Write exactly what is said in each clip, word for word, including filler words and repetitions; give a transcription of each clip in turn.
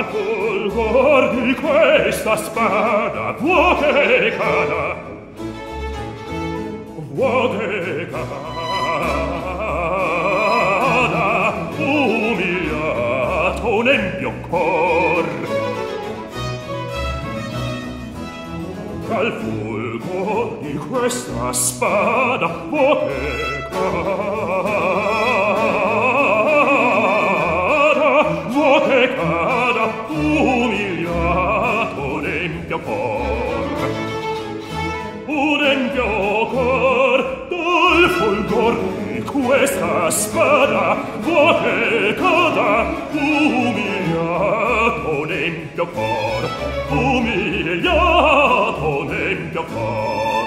Dal fulgor di questa spada vuoi che cada, vuoi che cada, umiliato nel mio cor. Dal fulgor di questa spada vuoi che cada, vuoi che cada, umiliato nel mio cor. Nel mio cor, dal fulgor di questa spada vuoi che cada, umiliato nel mio cor, umiliato nel mio cor.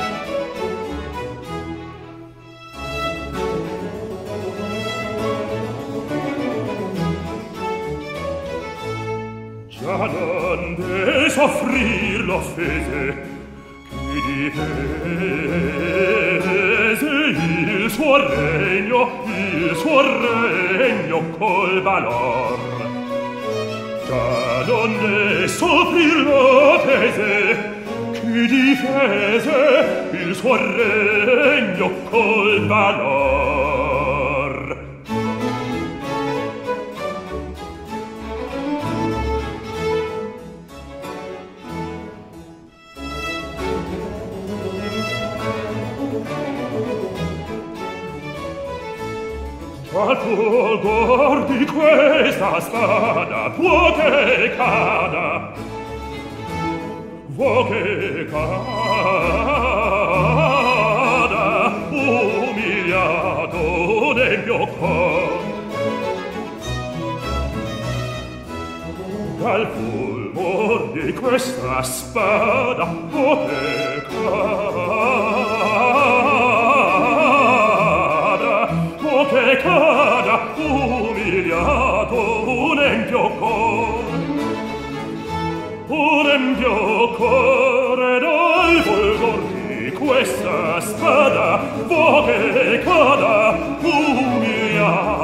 Già non de soffrir l'offese, chi difese il suo regno, il suo regno col valor. Già non ne soffrir l'offese, chi difese il suo regno col valor. Al fulgor di questa spada vuoi che cada, vuoi che cada, umiliato nel mio cor. Dal fulgor di questa spada vuoi che cada, che cada, umiliato un empio cor. Un empio core dal fulgor di questa spada vuoi che cada, umiliato